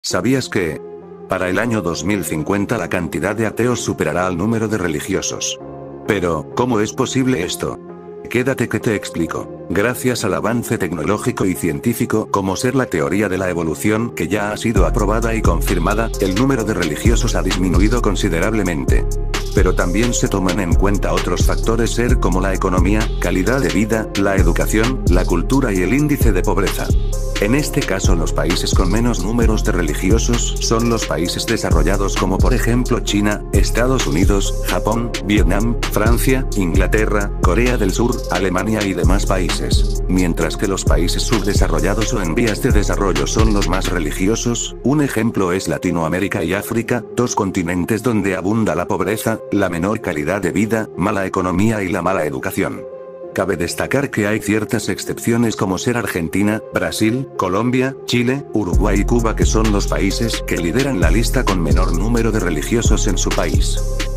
¿Sabías que para el año 2050 la cantidad de ateos superará al número de religiosos? Pero, ¿cómo es posible esto? Quédate que te explico. Gracias al avance tecnológico y científico como ser la teoría de la evolución que ya ha sido aprobada y confirmada, el número de religiosos ha disminuido considerablemente. Pero también se toman en cuenta otros factores como la economía, calidad de vida, la educación, la cultura y el índice de pobreza. En este caso los países con menos números de religiosos son los países desarrollados como por ejemplo China, Estados Unidos, Japón, Vietnam, Francia, Inglaterra, Corea del Sur, Alemania y demás países. Mientras que los países subdesarrollados o en vías de desarrollo son los más religiosos, un ejemplo es Latinoamérica y África, dos continentes donde abunda la pobreza, la menor calidad de vida, mala economía y la mala educación. Cabe destacar que hay ciertas excepciones como ser Argentina, Brasil, Colombia, Chile, Uruguay y Cuba que son los países que lideran la lista con menor número de religiosos en su país.